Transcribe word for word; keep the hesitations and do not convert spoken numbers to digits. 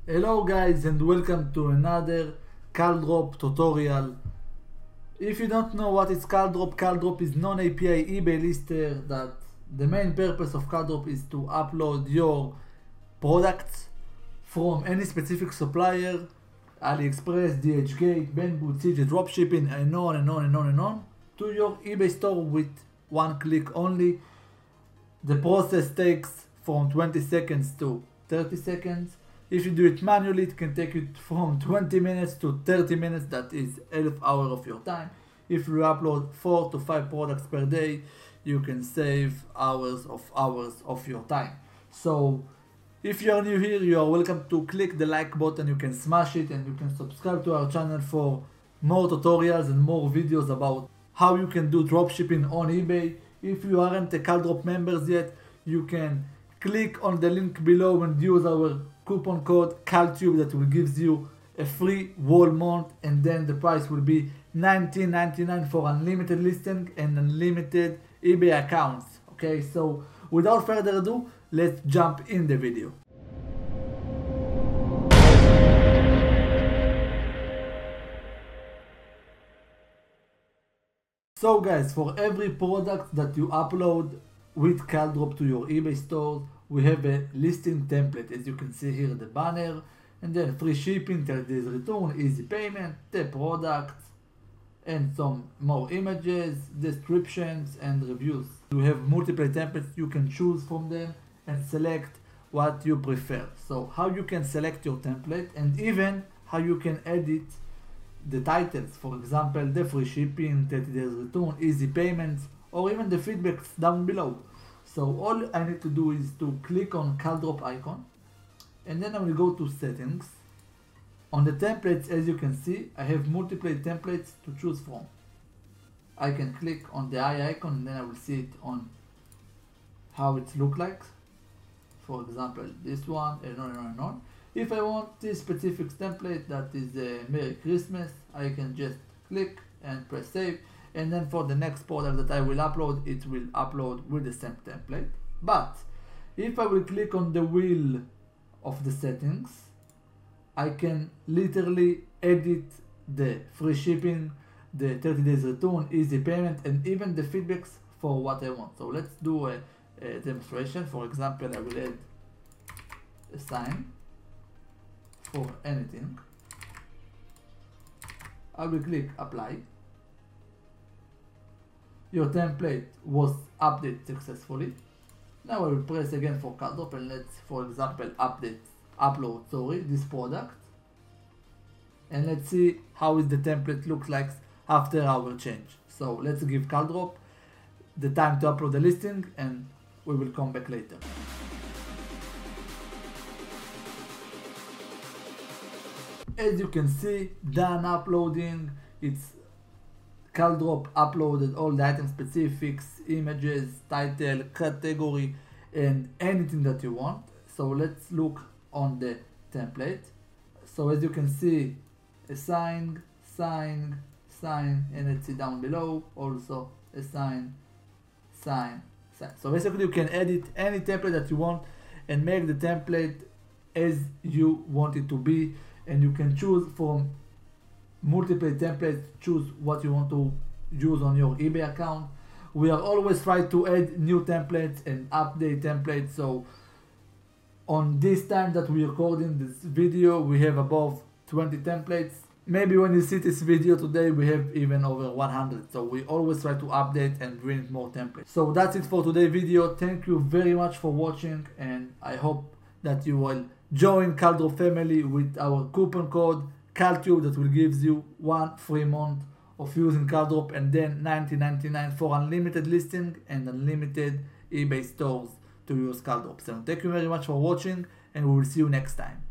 Hello guys and welcome to another KalDrop tutorial. If you don't know what is KalDrop, KalDrop is non-A P I eBay lister that the main purpose of KalDrop is to upload your products from any specific supplier, Aliexpress, DHgate, Banggood, CJDropshipping, and on and on and on and on, to your eBay store with one click only. The process takes from twenty seconds to thirty seconds. If you do it manually, it can take you from twenty minutes to thirty minutes. That is half hour of your time. If you upload four to five products per day, you can save hours of hours of your time. So if you are new here, you are welcome to click the like button. You can smash it and you can subscribe to our channel for more tutorials and more videos about how you can do dropshipping on eBay. If you aren't a KalDrop members yet, you can click on the link below and use our coupon code KalTube that will give you a free whole month, and then the price will be nineteen ninety-nine for unlimited listing and unlimited eBay accounts. Okay, so without further ado, let's jump in the video. So guys, for every product that you upload with KalDrop to your eBay stores, we have a listing template, as you can see here in the banner, and then free shipping, thirty days return, easy payment, the products, and some more images, descriptions, and reviews. You have multiple templates, you can choose from them and select what you prefer. So how you can select your template, and even how you can edit the titles, for example, the free shipping, thirty days return, easy payments, or even the feedbacks down below. So all I need to do is to click on KalDrop icon, and then I will go to settings. On the templates, as you can see, I have multiple templates to choose from. I can click on the eye icon and then I will see it on how it looks like. For example, this one, and on and on and on. If I want this specific template that is a Merry Christmas, I can just click and press save. And then for the next product that I will upload, it will upload with the same template. But if I will click on the wheel of the settings, I can literally edit the free shipping, the thirty days return, easy payment, and even the feedbacks for what I want. So let's do a, a demonstration. For example, I will add a sign for anything. I will click apply. Your template was updated successfully. Now I will press again for KalDrop and let's, for example, update, upload, sorry, this product. And let's see how is the template looks like after our change. So let's give KalDrop the time to upload the listing and we will come back later. As you can see, done uploading. It's KalDrop uploaded all the item specifics, images, title, category, and anything that you want. So let's look on the template. So as you can see, assign, sign, sign, and let's see down below also assign, sign, sign. So basically you can edit any template that you want and make the template as you want it to be, and you can choose from multiple templates, choose what you want to use on your eBay account. We are always trying to add new templates and update templates. So on this time that we are recording this video, we have above twenty templates. Maybe when you see this video today, we have even over one hundred. So we always try to update and bring more templates. So that's it for today's video. Thank you very much for watching, and I hope that you will join KalDrop family with our coupon code KalTube that will give you one free month of using KalDrop, and then nineteen ninety-nine for unlimited listing and unlimited eBay stores to use KalDrop. So thank you very much for watching, and we will see you next time.